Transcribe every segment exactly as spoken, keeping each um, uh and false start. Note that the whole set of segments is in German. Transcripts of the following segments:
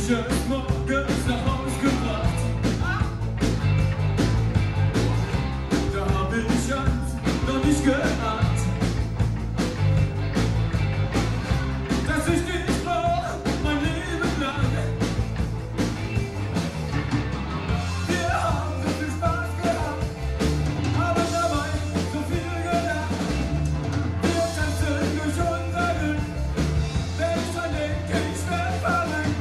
ich es morgens nach Haus gebracht. Da hab ich eins noch nicht geahnt, dass ich dich brauch mein Leben lang. Wir haben so viel Spaß gehabt, haben dabei so viel gelacht. Wir tanzen durch unser Glück, wenn ich dran denke, ich werd verrückt.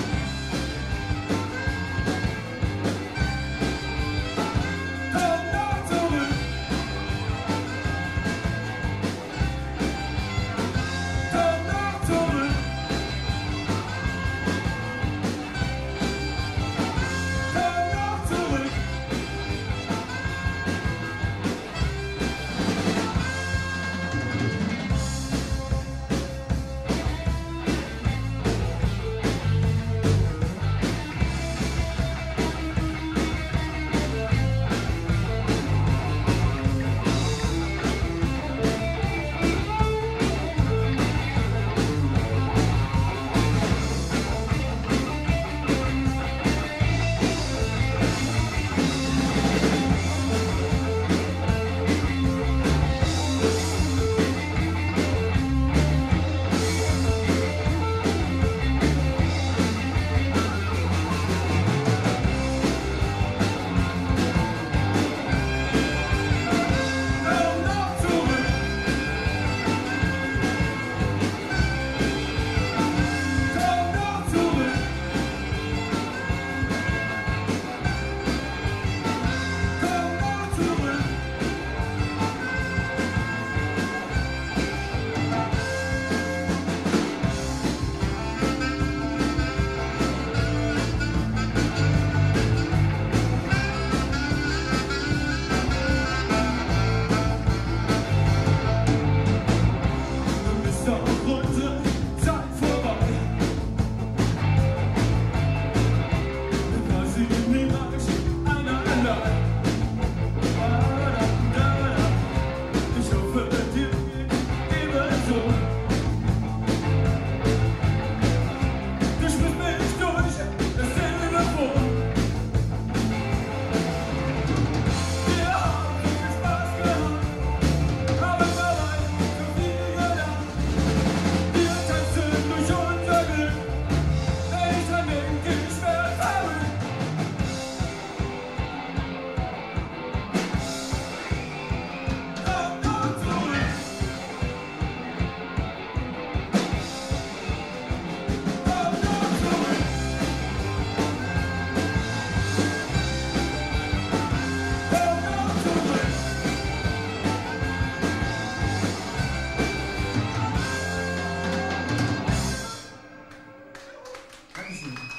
Komm doch zurück, komm doch zurück, komm doch zurück. Komm doch zurück, komm doch zurück, komm doch zurück. Nun ist auch unsere Zeit vorbei. Da sieht niemand einer allein. Ich hoffe, dir geht ebenso. Du sprichst mich durch das Telefon. Wir haben so viel Spaß gehabt, haben dabei so viel gelacht. Wir tanzen durch unser Glück, wenn ich dran denke, ich werd verrückt. Komm doch zurück, komm doch zurück, komm doch zurück. Dankeschön.